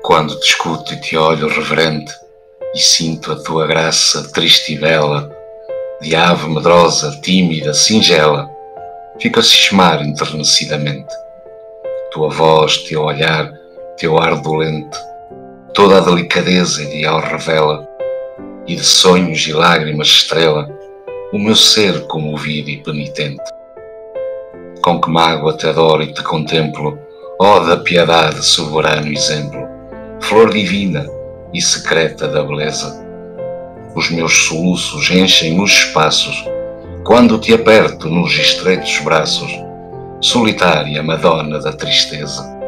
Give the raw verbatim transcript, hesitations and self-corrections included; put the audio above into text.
Quando te escuto e te olho reverente, e sinto a tua graça triste e bela, de ave medrosa, tímida, singela, fico a cismar enternecidamente. Tua voz, teu olhar, teu ar dolente, toda a delicadeza ideal revela, e de sonhos e lágrimas estrela o meu ser comovido e penitente. Com que mágoa te adoro e te contemplo, ó da piedade soberano exemplo, flor divina e secreta da beleza. Os meus soluços enchem os espaços quando te aperto nos estreitos braços, solitária Madonna da tristeza.